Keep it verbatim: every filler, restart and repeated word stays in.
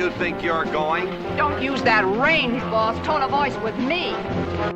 you think you're going? Don't use that range, boss. Tone of voice with me.